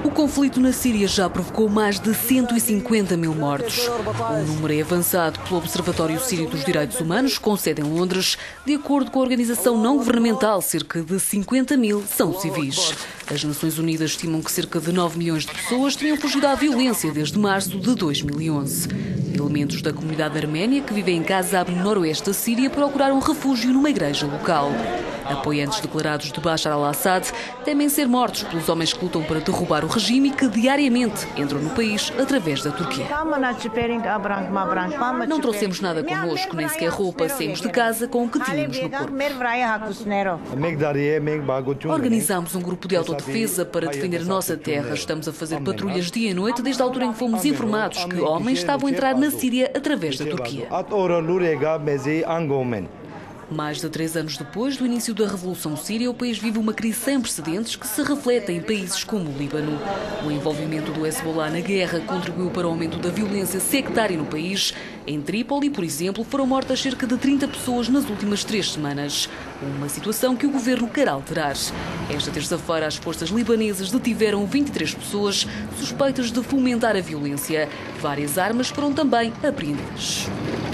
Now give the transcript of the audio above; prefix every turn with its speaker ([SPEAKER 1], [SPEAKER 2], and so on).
[SPEAKER 1] O conflito na Síria já provocou mais de 150 mil mortos. O número é avançado pelo Observatório Sírio dos Direitos Humanos, com sede em Londres. De acordo com a organização não governamental, cerca de 50 mil são civis. As Nações Unidas estimam que cerca de 9 milhões de pessoas tenham fugido à violência desde março de 2011. Elementos da comunidade arménia que vivem em Kazab, no noroeste da Síria, procuraram refúgio numa igreja local. Apoiantes declarados de Bashar al-Assad temem ser mortos pelos homens que lutam para derrubar o regime e que diariamente entram no país através da Turquia. Não trouxemos nada connosco, nem sequer roupa. Saímos de casa com o que tínhamos no corpo. Organizámos um grupo de autodefesa para defender a nossa terra. Estamos a fazer patrulhas dia e noite desde a altura em que fomos informados que homens estavam a entrar na Síria através da Turquia. Mais de 3 anos depois do início da Revolução Síria, o país vive uma crise sem precedentes que se reflete em países como o Líbano. O envolvimento do Hezbollah na guerra contribuiu para o aumento da violência sectária no país. Em Trípoli, por exemplo, foram mortas cerca de 30 pessoas nas últimas 3 semanas. Uma situação que o governo quer alterar. Esta terça-feira, as forças libanesas detiveram 23 pessoas suspeitas de fomentar a violência. Várias armas foram também apreendidas.